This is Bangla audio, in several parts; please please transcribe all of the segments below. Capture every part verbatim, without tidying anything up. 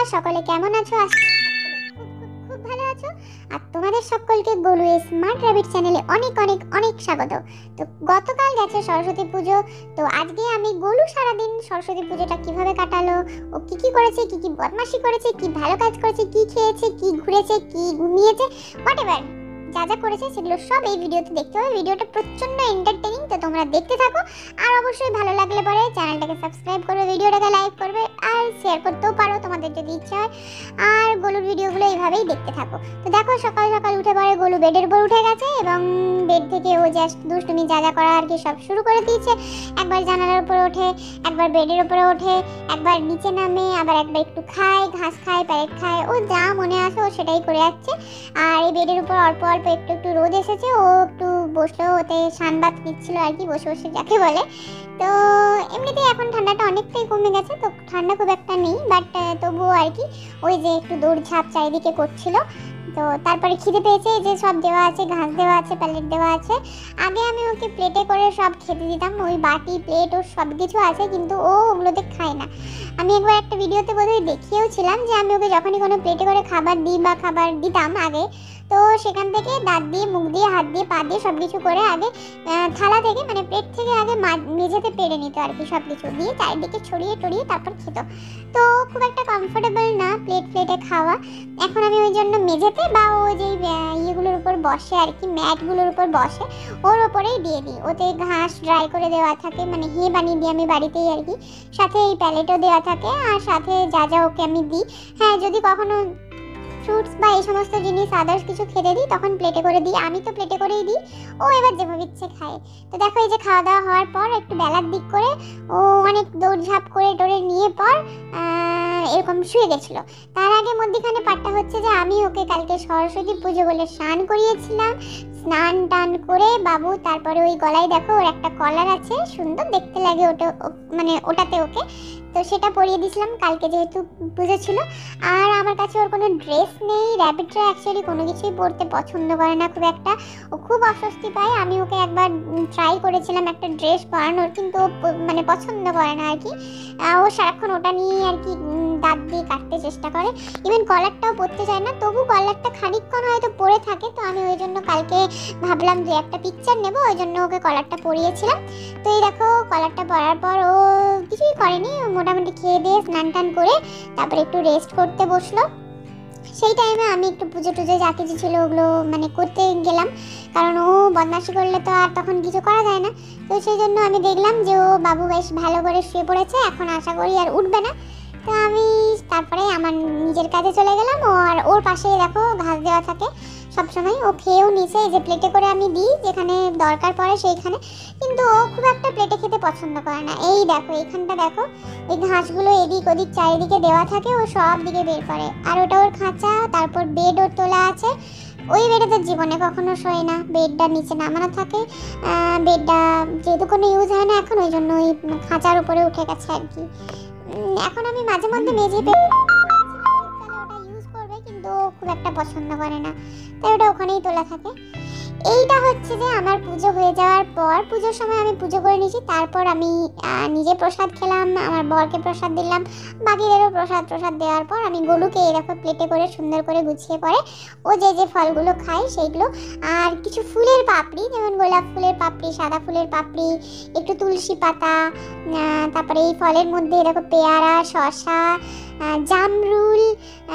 সকলে কেমন আছো? আশা করি খুব খুব খুব ভালো আছো। আর তোমাদের সকলকে গোলু স্মার্ট র্যাবিট চ্যানেলে অনেক অনেক অনেক স্বাগত। তো গতকাল গেছে সরস্বতী পুজো, তো আজকে আমি গোলু সারাদিন সরস্বতী পুজোটা কিভাবে কাটালো, ও কি কি করেছে, কি কি বদমাশি করেছে, কি ভালো কাজ করেছে, কি খেয়েছে, কি ঘুরেছে, কি ঘুমিয়েছে, হোয়াটএভার যা যা করেছে সেগুলো সব এই ভিডিওতে দেখতে হবে। ভিডিওটা প্রচন্ড এন্টারটেইনিং, তো তোমরা দেখতে থাকো। আর অবশ্যই ভালো লাগলে পরে চ্যানেলটাকে সাবস্ক্রাইব করবে, ভিডিওটাকে লাইক করবে আর শেয়ার করতেও পারো তোমাদের যদি ইচ্ছা হয়। আর গোলুর ভিডিওগুলো এইভাবেই দেখতে থাকো। তো দেখো সকাল সকাল উঠে পরে গোলু বেডের উপর উঠে গেছে এবং বেড থেকে ও জাস্ট দুষ্টুমি যা যা করা আর কি সব শুরু করে দিয়েছে। একবার জানালার উপরে ওঠে, একবার বেডের উপরে ওঠে, একবার নিচে নামে, আবার একবার একটু খায়, ঘাস খায়, প্যারেট খায়, ও যা মনে আসে ও সেটাই করে যাচ্ছে। আর এই বেডের উপর অল্প অল্প একটু একটু রোদ এসেছে, ও একটু বসলো, ওতে সানবাত নিচ্ছিল আর কি, বসে বসে যাকে বলে। তো এমনিতেই এখন ঠান্ডাটা অনেকটাই কমে গেছে, তো ঠান্ডা খুব একটা নেই, বাট তবুও আর কি ওই যে একটু দৌড়ঝাঁপ চারিদিকে করছিল। তো তারপরে খিদে পেয়েছে, যে সব দেওয়া আছে, ঘাস দেওয়া আছে, প্যালেট দেওয়া আছে। আগে আমি ওকে প্লেটে করে সব খেতে দিতাম, ওই বাটি প্লেট ওর সব কিছু আছে, কিন্তু ও ওগুলোতে খায় না। আমি একবার একটা ভিডিওতে বোধহয় দেখিয়েও ছিলাম যে আমি ওকে যখনই কোনো প্লেটে করে খাবার দিই বা খাবার দিতাম আগে, তো সেখান থেকে দাঁত দিয়ে, মুখ দিয়ে, হাত দিয়ে, পা দিয়ে সব কিছু করে আগে থালা থেকে মানে প্লেট থেকে আগে মেঝেতে পেড়ে নিত আর কি, সব কিছু দিয়ে চারিদিকে ছড়িয়ে টড়িয়ে তারপর খেত। তো খুব একটা কমফোর্টেবল না প্লেট প্লেটে খাওয়া। এখন আমি ওই জন্য মেঝেতে বা ও যে ইয়েগুলোর উপর বসে আর কি, ম্যাটগুলোর উপর বসে, ওর ওপরেই দিয়ে দিই। ওতে ঘাস ড্রাই করে দেওয়া থাকে, মানে হে বানিয়ে দিই আমি বাড়িতেই আর কি, সাথে এই প্যালেটও দেওয়া থাকে, আর সাথে যা যা ওকে আমি দিই। হ্যাঁ, যদি কখনো ফ্রুটস বা এই সমস্ত জিনিস আদার্স কিছু খেতে দিই তখন প্লেটে করে দিই, আমি তো প্লেটে করেই দিই, ও এবার যেভাবে ইচ্ছে খায়। তো দেখো এই যে খাওয়া দাওয়া হওয়ার পর একটু বেলার দিক করে ও অনেক দৌড়ঝাঁপ করে টোরে নিয়ে পর এরকম শুয়ে গেছিলো। তার আগে মধ্যখানে পাটটা হচ্ছে যে আমি ওকে কালকে সরস্বতী পুজো বলে স্নান করিয়েছিলাম। স্নান টান করে বাবু তারপরে ওই গলায় দেখো ওর একটা কলার আছে, সুন্দর দেখতে লাগে ওটা, মানে ওটাতে ওকে তো সেটা পরিয়ে দিয়েছিলাম কালকে যেহেতু পুজো ছিল। আর আমার কাছে ওর কোনো ড্রেস নেই, র্যাবিটরা অ্যাকচুয়ালি কোনো কিছুই পরতে পছন্দ করে না খুব একটা, ও খুব অস্বস্তি পায়। আমি ওকে একবার ট্রাই করেছিলাম একটা ড্রেস পরানোর, কিন্তু ও মানে পছন্দ করে না আর কি, ও সারাক্ষণ ওটা নিয়ে আর কি দাঁত দিয়ে কাটতে চেষ্টা করে, ইভেন কলারটাও পরতে চায় না, তবু কলারটা খানিকক্ষণ হয়তো পরে থাকে। তো আমি ওই জন্য কালকে ভাবলাম যে একটা পিকচার নেবো, ওই জন্য ওকে কলারটা পরিয়েছিলাম। তো এই দেখো কলারটা পরার পর ও কিছুই করেনি, মোটামুটি খেয়ে দিয়ে স্নান টান করে তারপরে একটু রেস্ট করতে বসলো। সেই টাইমে আমি একটু পুজো টুজো যা কিছু ছিল ওগুলো মানে করতে গেলাম, কারণ ও বদমাশি করলে তো আর তখন কিছু করা যায় না। তো সেই জন্য আমি দেখলাম যে ও বাবু বেশ ভালো করে শুয়ে পড়েছে, এখন আশা করি আর উঠবে না। তো আমি তারপরে আমার নিজের কাজে চলে গেলাম। ও আর ওর পাশে দেখো ঘাস দেওয়া থাকে সবসময়, ও খেয়েও নিচে, এই যে প্লেটে করে আমি দিই যেখানে দরকার পড়ে সেইখানে, কিন্তু ও খুব একটা প্লেটে খেতে পছন্দ করে না। এই দেখো এইখানটা দেখো, এই ঘাসগুলো এদিক ওদিক চারিদিকে দেওয়া থাকে, ও সব দিকে বের করে। আর ওটা ওর খাঁচা, তারপর বেড ওর তোলা আছে, ওই বেডে তো জীবনে কখনো শোয় না, বেডটা নিচে নামানো থাকে। বেডটা যেহেতু কোনো ইউজ হয় না এখন, ওই জন্য ওই খাঁচার উপরে উঠে গেছে আর কি। এখন আমি মাঝে মধ্যে মেঝে পেয়ে ওটা ইউজ করবে, কিন্তু খুব একটা পছন্দ করে না, তাই ওটা ওখানেই তোলা থাকে। এইটা হচ্ছে যে আমার পুজো হয়ে যাওয়ার পর, পুজোর সময় আমি পুজো করে নিয়েছি, তারপর আমি নিজে প্রসাদ খেলাম, আমার বরকে প্রসাদ দিলাম, বাকিদেরও প্রসাদ প্রসাদ দেওয়ার পর আমি গোলুকে এরকম প্লেটে করে সুন্দর করে গুছিয়ে পরে ও যে যে ফলগুলো খায় সেইগুলো, আর কিছু ফুলের পাপড়ি, যেমন গোলাপ ফুলের পাপড়ি, সাদা ফুলের পাপড়ি, একটু তুলসী পাতা, তারপরে এই ফলের মধ্যে এরকম পেয়ারা, শসা, জামরুল,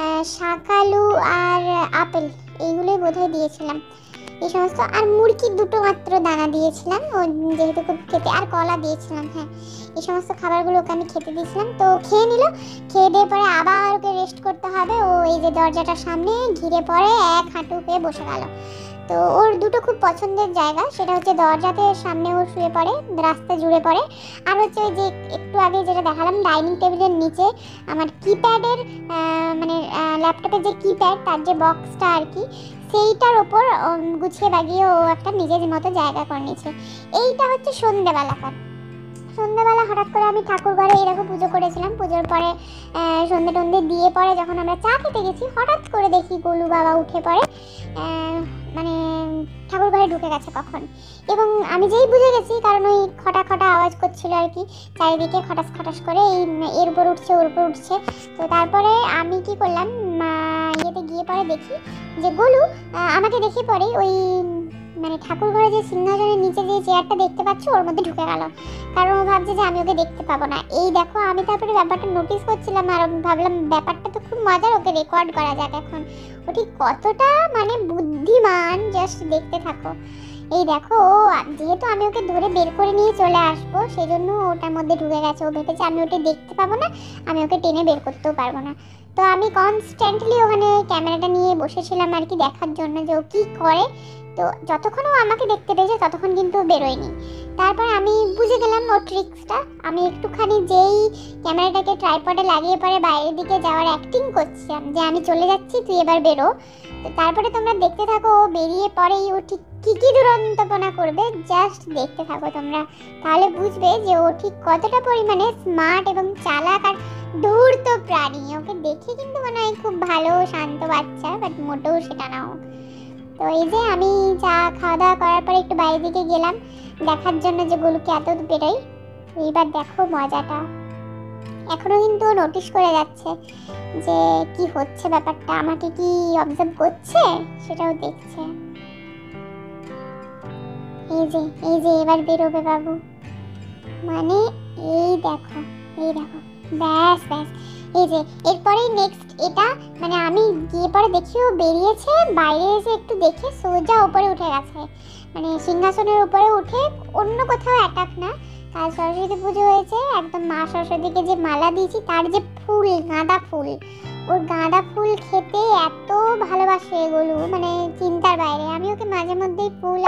শাকালু আর আপেল, এইগুলোই বোধহয় দিয়েছিলাম এই সমস্ত। আর মুরগির দুটো মাত্র দানা দিয়েছিলাম ও যেহেতু খুব খেতে, আর কলা দিয়েছিলাম। হ্যাঁ, এই সমস্ত খাবারগুলো ওকে আমি খেতে দিয়েছিলাম। তো খেয়ে নিল, খেয়ে দিয়ে পরে আবার ওকে রেস্ট করতে হবে। ও এই যে দরজাটার সামনে ঘিরে পরে এক হাঁটু হয়ে বসে গেল। তো ওর দুটো খুব পছন্দের জায়গা, সেটা হচ্ছে দরজাতে সামনে ও শুয়ে পড়ে, রাস্তা জুড়ে পড়ে, আর হচ্ছে ওই যে একটু আগে যেটা দেখালাম ডাইনিং টেবিলের নিচে আমার কিপ্যাডের মানে ল্যাপটপের যে কিপ্যাড তার যে বক্সটা আর কি, সেইটার ওপর গুছিয়ে বাগিয়ে ও একটা নিজের মতো জায়গা করে নিয়েছে। এইটা হচ্ছে সন্ধ্যেবেলাকার। সন্ধ্যাবেলা হঠাৎ করে আমি ঠাকুর ঘরে এরকম পুজো করেছিলাম, পুজোর পরে সন্ধ্যে টন্ধে দিয়ে পরে যখন আমরা চা খেতে গেছি, হঠাৎ করে দেখি গোলু বাবা উঠে পড়ে, মানে ঠাকুর ঘরে ঢুকে গেছে কখন। এবং আমি যেই বুঝে গেছি, কারণ ওই খটা খটা আওয়াজ করছিল আর কি, চারিদিকে খটাস খটাস করে, এই এর উপর উঠছে ওর উপর উঠছে। তো তারপরে আমি কি করলাম, ইয়েতে গিয়ে পরে দেখি যে গোলু আমাকে দেখে পরে ওই মানে ঠাকুর ঘরে যে সিংহাসনের নিচে যে চেয়ারটা দেখতে পাচ্ছ ওর মধ্যে ঢুকে গেল, কারণ ও ভাবছে যে আমি ওকে দেখতে পাবো না। এই দেখো, আমি তারপরে ব্যাপারটা নোটিস করছিলাম আর ভাবলাম ব্যাপারটা তো খুব মজার, ওকে রেকর্ড করা যাক এখন। ও ঠিক কতটা মানে বুদ্ধিমান, জাস্ট দেখতে থাকো। এই দেখো, যেহেতু আমি ওকে ধরে বের করে নিয়ে চলে আসবো, সেই জন্য ওটার মধ্যে ঢুকে গেছে। ও ভেবেছে আমি ওটা দেখতে পাবো না, আমি ওকে টেনে বের করতেও পারবো না। তো আমি কনস্ট্যান্টলি ওখানে ক্যামেরাটা নিয়ে বসেছিলাম আর কি, দেখার জন্য যে ও কী করে। তো যতক্ষণ ও আমাকে দেখতে পেয়েছে ততক্ষণ কিন্তু বেরোয়নি। তারপর আমি বুঝে গেলাম ওর ট্রিক্সটা। আমি একটুখানি যেই ক্যামেরাটাকে ট্রাইপডে লাগিয়ে পরে বাইরের দিকে যাওয়ার অ্যাক্টিং করছিলাম যে আমি চলে যাচ্ছি, তুই এবার বেরো। তো তারপরে তোমরা দেখতে থাকো, ও বেরিয়ে পরেই ও ঠিক কী কী দুরন্তপনা করবে, জাস্ট দেখতে থাকো তোমরা, তাহলে বুঝবে যে ও ঠিক কতটা পরিমাণে স্মার্ট এবং চালাক আর ধূর্ত প্রাণী। ওকে দেখে কিন্তু মনে হয় খুব ভালো শান্ত বাচ্চা, বাট মোটেও সেটা নাও। তো এই যে আমি চা খাওয়া দাওয়া করার পরে একটু বাইরের দিকে গেলাম দেখার জন্য যে গোলুকে এত বেরোই। এইবার দেখো মজাটা, এখনো কিন্তু নোটিস করে যাচ্ছে যে কি হচ্ছে ব্যাপারটা, আমাকে কি অবজার্ভ করছে সেটাও দেখছে। এই যে এই যে এবার বেরোবে বাবু, মানে এই দেখো এই দেখো, ব্যাস ব্যাস। এই যে এরপরেই নেক্সট এটা, মানে আমি গিয়ে পরে দেখি ও বেরিয়েছে, বাইরে এসে একটু দেখে সোজা উপরে উঠে গেছে, মানে সিংহাসনের উপরে উঠে, অন্য কোথাও অ্যাটাক না। কাল সরস্বতী পুজো হয়েছে, একদম মা সরস্বতীকে যে মালা দিয়েছি তার যে ফুল, গাঁদা ফুল, ওর গাঁদা ফুল খেতে এত ভালোবাসে এগুলো, মানে চিন্তার বাইরে। আমি ওকে মাঝে মধ্যেই ফুল,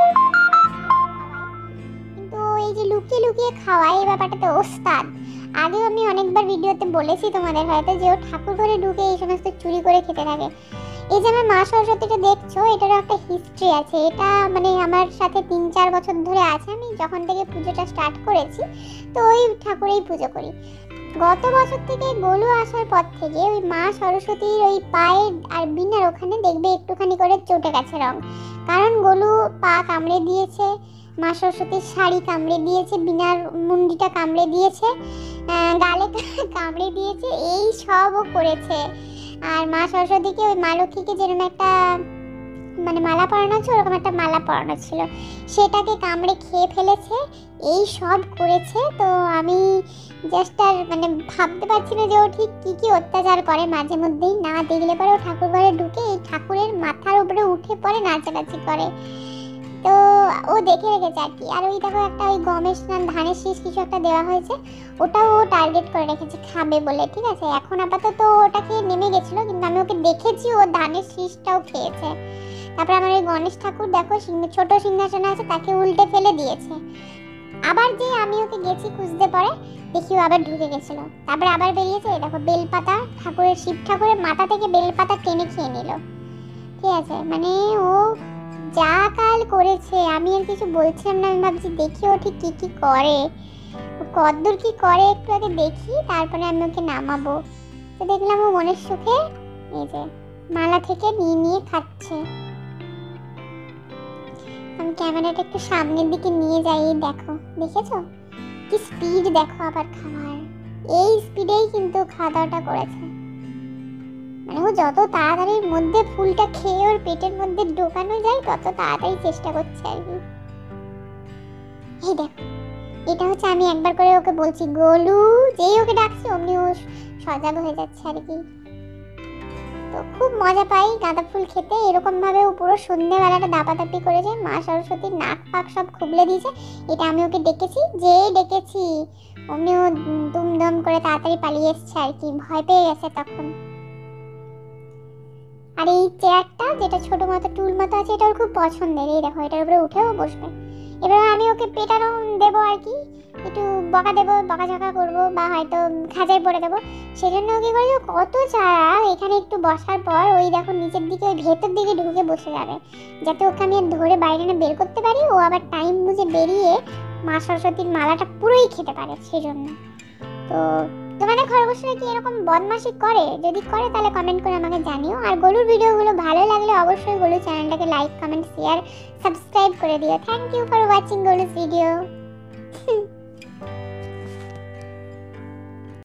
কিন্তু এই যে লুকিয়ে লুকিয়ে খাওয়া, এই ব্যাপারটাতে ওস্তাদ। আগেও আমি অনেকবার ভিডিওতে বলেছি তোমাদের হয়তো, যে ও ঠাকুর ঘরে ঢুকে এই সমস্ত চুরি করে খেতে থাকে। এই যে আমার মা সরস্বতীটা দেখছো, এটারও একটা হিস্ট্রি আছে। এটা মানে আমার সাথে তিন চার বছর ধরে আছে, আমি যখন থেকে পুজোটা স্টার্ট করেছি তো ওই ঠাকুরেই পুজো করি। গত বছর থেকে গোলু আসার পর থেকে ওই মা সরস্বতীর ওই পায়ে আর বিনার ওখানে দেখবে একটুখানি করে চটে গেছে রং, কারণ গোলু পা কামড়ে দিয়েছে, মা সরস্বতীর শাড়ি কামড়ে দিয়েছে, বিনার মুন্ডিটা কামড়ে দিয়েছে, গালে কামড়ে দিয়েছে, এই সবও করেছে। আর মা সরস্বতীকে ওই মা লক্ষ্মীকে যেরকম একটা মানে মালা পরানো ছিল, ওরকম একটা মালা পরানো ছিল, সেটাকে কামড়ে খেয়ে ফেলেছে, এই সব করেছে। তো আমি জাস্ট আর মানে ভাবতে পারছি না যে ও ঠিক কী কী অত্যাচার করে মাঝে মধ্যেই। না দেখলে পরে ও ঠাকুর ঘরে ঢুকে এই ঠাকুরের মাথার উপরে উঠে পড়ে নাচানাচি করে। তো ও দেখে রেখেছে আর কি। আর ওই দেখো একটা ওই গমের স্নান ধানের শীষ কিছু একটা দেওয়া হয়েছে, ওটাও ও টার্গেট করে রেখেছে খাবে বলে, ঠিক আছে। এখন আপাতত ওটা খেয়ে নেমে গেছিলো, কিন্তু আমি ওকে দেখেছি ও ধানের শীষটাও খেয়েছে। তারপর আমার ওই গণেশ ঠাকুর দেখো ছোট সিংহাসন আছে, তাকে উল্টে ফেলে দিয়েছে। আবার যে আমি ওকে গেছি খুঁজতে পরে দেখি ও আবার ঢুকে গেছিলো, তারপরে আবার বেরিয়েছে। দেখো বেলপাতা, ঠাকুরের শিব ঠাকুরের মাথা থেকে বেলপাতা টেনে খেয়ে নিল, ঠিক আছে। মানে ও যা কাল করেছে, আমি আর কিছু বলছিলাম না, আমি ভাবছি দেখি ও ঠিক কী কী করে, কতদূর কি করে একটু আগে দেখি, তারপরে আমি ওকে নামাবো। তো দেখলাম ও মনের সুখে এই যে মালা থেকে নিয়ে নিয়ে খাচ্ছে। আমি ক্যামেরাটা একটু সামনের দিকে নিয়ে যাই, দেখো দেখেছো কি স্পিড, দেখো আবার খাবার, এই স্পিডেই কিন্তু খাওয়া দাওয়াটা করেছে। মানে ও যত তাড়াতাড়ির মধ্যে ফুলটা খেয়ে ওর পেটের মধ্যে ঢোকানো যায় তত তাড়াতাড়ি চেষ্টা করছে আর কি। এই দেখো এটা হচ্ছে আমি একবার করে ওকে বলছি গোলু, যেই ওকে ডাকছি অমনি ও সজাগ হয়ে যাচ্ছে আর কি। তো খুব মজা পাই গাঁদা ফুল খেতে। এরকম ভাবে ও পুরো সন্ধ্যেবেলাটা দাপাদাপি করেছে, মা সরস্বতীর নাক পাক সব খুবলে দিয়েছে। এটা আমি ওকে ডেকেছি, যেই ডেকেছি অমনি ও দুমদম করে তাড়াতাড়ি পালিয়ে এসছে আর কি, ভয় পেয়ে গেছে তখন। আর এই চেয়ারটা যেটা ছোট মতো টুল মতো আছে, এটা ওর খুব পছন্দের। এই দেখো এটার উপরে উঠেও বসবে। এবার আমি ওকে পেটানো দেবো আর কি, একটু বকা দেবো, বকাঝকা করবো, বা হয়তো খাঁচায় পড়ে দেবো। সেজন্য কি করেছে, কত চারা এখানে একটু বসার পর ওই দেখো নিচের দিকে ওই ভেতর দিকে ঢুকে বসে যাবে, যাতে ওকে আমি ধরে বাইরে না বের করতে পারি, ও আবার টাইম বুঝে বেরিয়ে মা সরস্বতীর মালাটা পুরোই খেতে পারে। সেজন্য তো তোমাদের খরগোশ মানুষরা কি এরকম বদমাশি করে? যদি করে তাহলে কমেন্ট করে আমাকে জানিও। আর গোলুর ভিডিওগুলো ভালো লাগলে অবশ্যই গোলু চ্যানেলটাকে লাইক, কমেন্ট, শেয়ার, সাবস্ক্রাইব করে দিও। থ্যাংক ইউ ফর ওয়াচিং গোলুস ভিডিও।